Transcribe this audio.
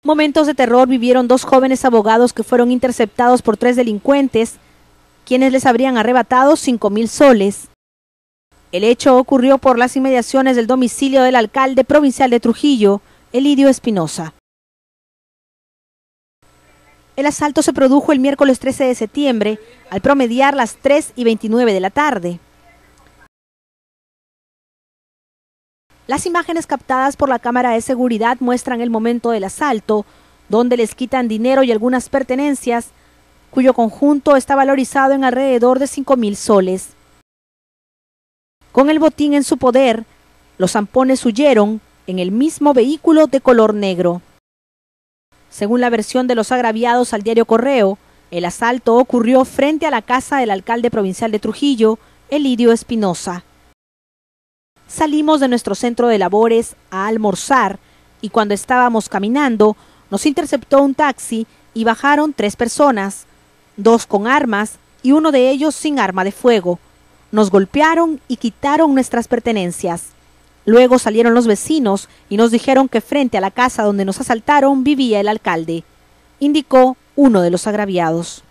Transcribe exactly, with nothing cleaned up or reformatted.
Momentos de terror vivieron dos jóvenes abogados que fueron interceptados por tres delincuentes, quienes les habrían arrebatado cinco mil soles. El hecho ocurrió por las inmediaciones del domicilio del alcalde provincial de Trujillo, Elidio Espinosa. El asalto se produjo el miércoles trece de septiembre, al promediar las tres y veintinueve de la tarde. Las imágenes captadas por la cámara de seguridad muestran el momento del asalto, donde les quitan dinero y algunas pertenencias, cuyo conjunto está valorizado en alrededor de cinco mil soles. Con el botín en su poder, los zampones huyeron en el mismo vehículo de color negro. Según la versión de los agraviados al diario Correo, el asalto ocurrió frente a la casa del alcalde provincial de Trujillo, Elidio Espinosa. Salimos de nuestro centro de labores a almorzar y cuando estábamos caminando nos interceptó un taxi y bajaron tres personas, dos con armas y uno de ellos sin arma de fuego. Nos golpearon y quitaron nuestras pertenencias. Luego salieron los vecinos y nos dijeron que frente a la casa donde nos asaltaron vivía el alcalde, indicó uno de los agraviados.